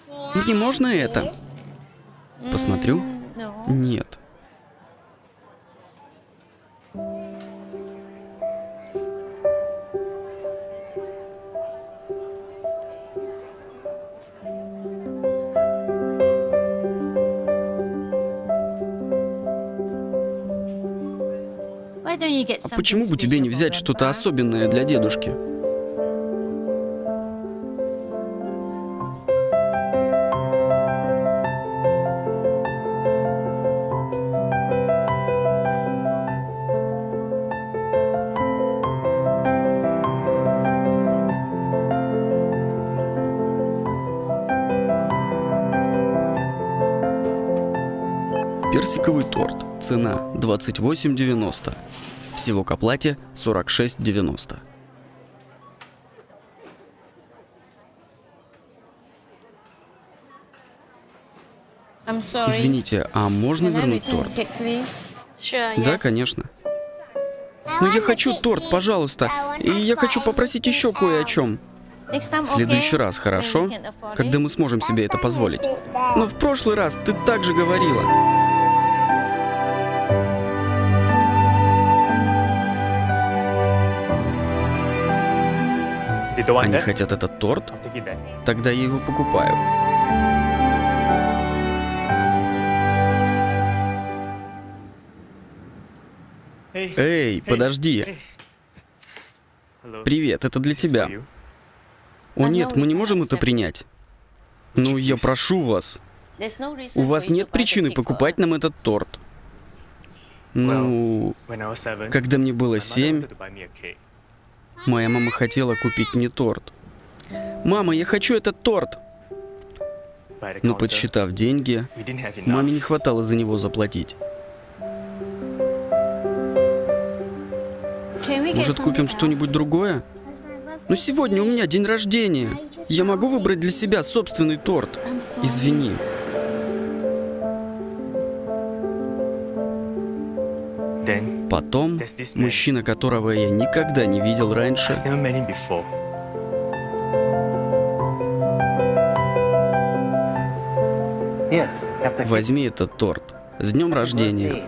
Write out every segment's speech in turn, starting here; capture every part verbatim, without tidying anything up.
Мне можно это? Посмотрю. Нет. А почему бы тебе не взять что-то особенное для дедушки? Персиковый торт. Цена двадцать восемь девяносто. Всего к оплате сорок шесть девяносто. Извините, а можно вернуть торт? Да, конечно. Но я хочу торт, пожалуйста. И я хочу попросить еще кое о чем. В следующий раз, хорошо? Когда мы сможем себе это позволить. Но в прошлый раз ты так же говорила. Они хотят этот торт? Тогда я его покупаю. Эй, подожди. Привет, это для тебя. О нет, мы не можем это принять. Ну, я прошу вас. У вас нет причины покупать нам этот торт. Ну, когда мне было семь, моя мама хотела купить мне торт. Мама, я хочу этот торт. Но подсчитав деньги, маме не хватало за него заплатить. Может, купим что-нибудь другое? Но сегодня у меня день рождения. Я могу выбрать для себя собственный торт. Извини. Потом мужчина, которого я никогда не видел раньше, возьми этот торт. С днем рождения.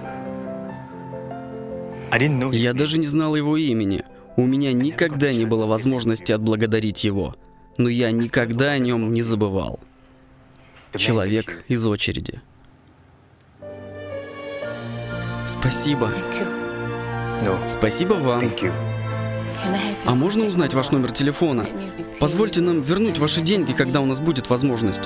Я даже не знал его имени. У меня никогда не было возможности отблагодарить его. Но я никогда о нем не забывал. Человек из очереди. Спасибо. Спасибо вам. А можно узнать ваш номер телефона? Позвольте нам вернуть ваши деньги, когда у нас будет возможность.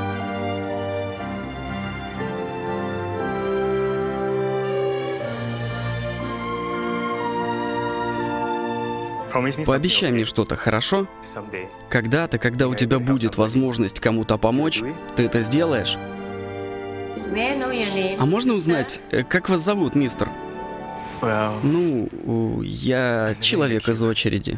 Пообещай мне что-то, хорошо? Когда-то, когда у тебя будет возможность кому-то помочь, ты это сделаешь? А можно узнать, как вас зовут, мистер? Ну, я человек из очереди.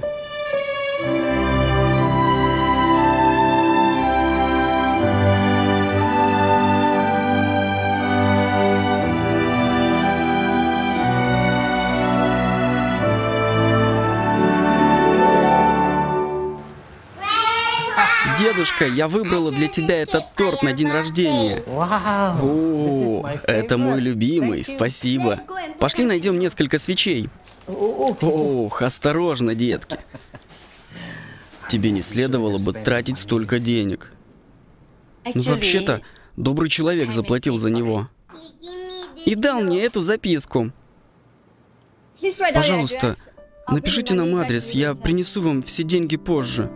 Дедушка, я выбрала для тебя этот торт на день рождения. О, это мой любимый, спасибо. Пошли найдем несколько свечей. Ох, осторожно, детки. Тебе не следовало бы тратить столько денег. Но вообще-то, добрый человек заплатил за него. И дал мне эту записку. Пожалуйста, напишите нам адрес, я принесу вам все деньги позже.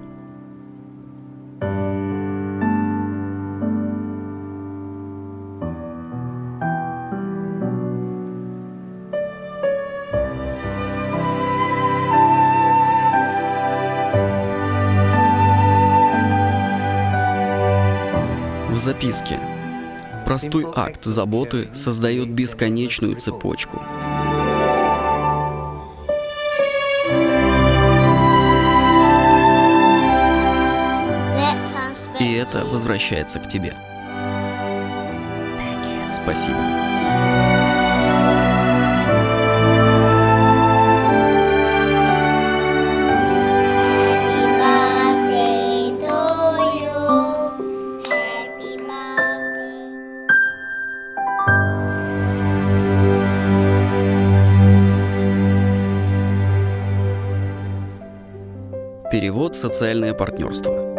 В записке. Простой акт заботы создает бесконечную цепочку. И это возвращается к тебе. Спасибо. Перевод «Социальное партнерство».